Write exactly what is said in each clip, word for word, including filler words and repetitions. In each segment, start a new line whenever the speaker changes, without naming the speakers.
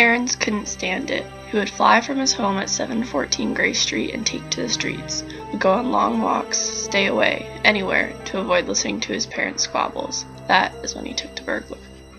Aarons couldn't stand it. He would fly from his home at seven fourteen Gray Street and take to the streets, would go on long walks, stay away, anywhere, to avoid listening to his parents' squabbles. That is when he took to burglary.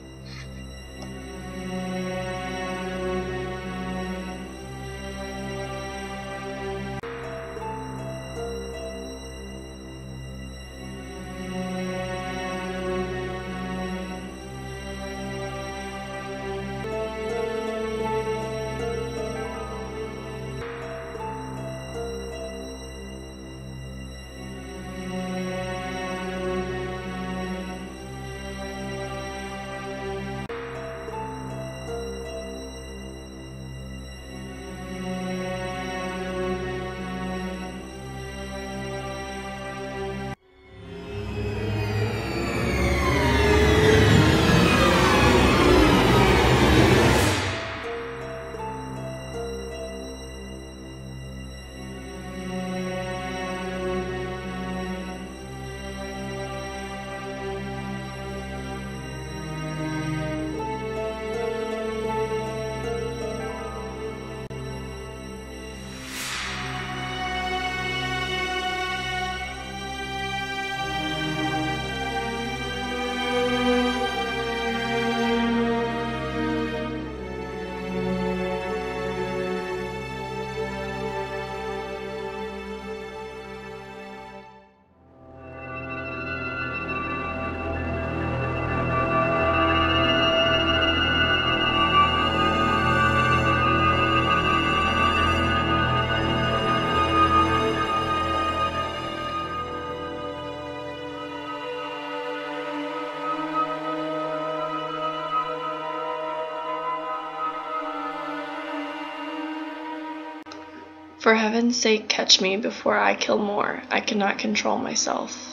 For heaven's sake, catch me before I kill more. I cannot control myself.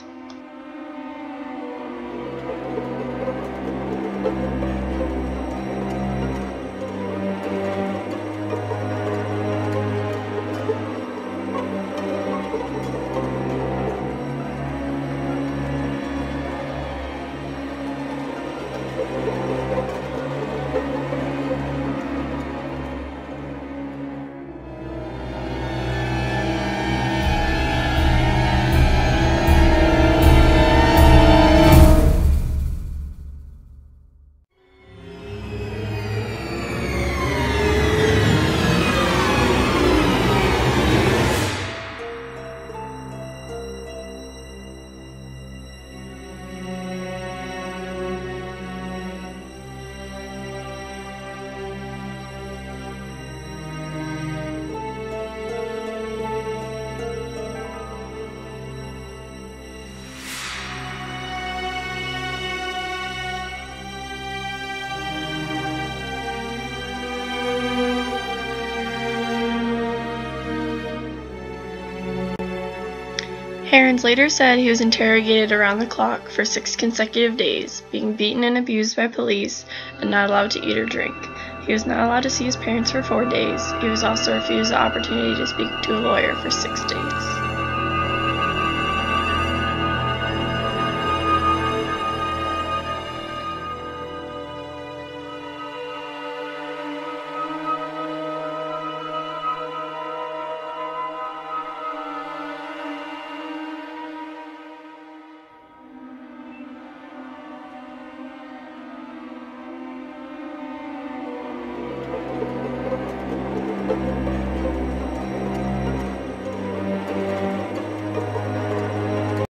Aarons later said he was interrogated around the clock for six consecutive days, being beaten and abused by police, and not allowed to eat or drink. He was not allowed to see his parents for four days. He was also refused the opportunity to speak to a lawyer for six days.